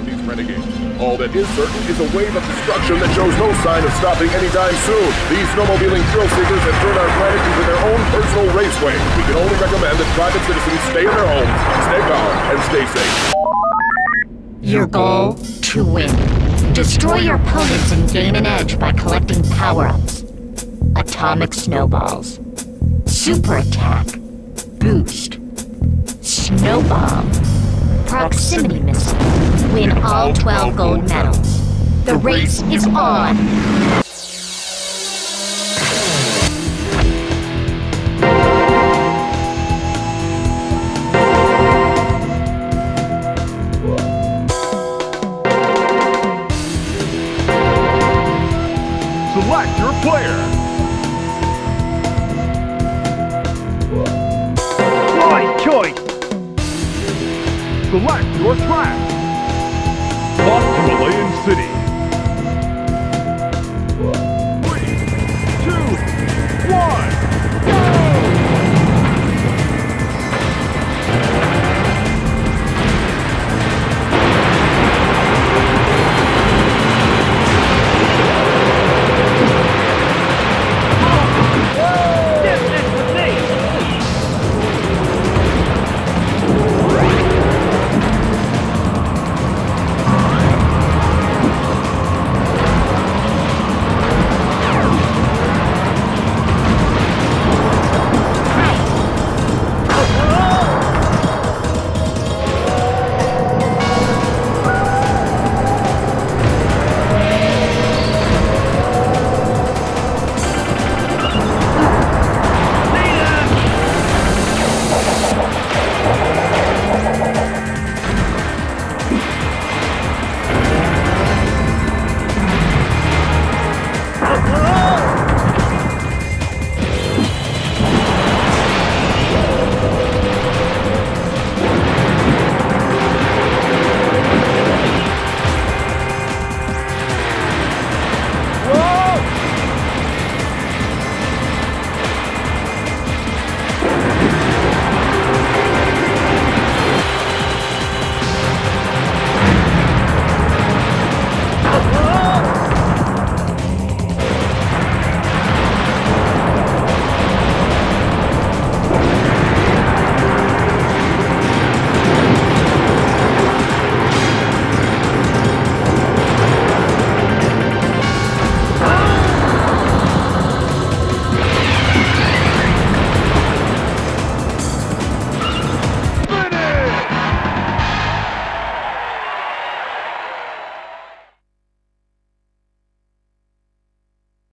of these renegades. All that is certain is a wave of destruction that shows no sign of stopping anytime soon. These snowmobiling thrill seekers have turned our planet into their own personal raceway. We can only recommend that private citizens stay in their homes, stay calm, and stay safe. Your goal? To win. Destroy your opponents and gain an edge by collecting power-ups. Atomic snowballs. Super attack. Boost. Snowbomb. Proximity missile. Win all 12 gold medals. The race is on! Select your player. Wise choice. Select your track. Off to Malayan City.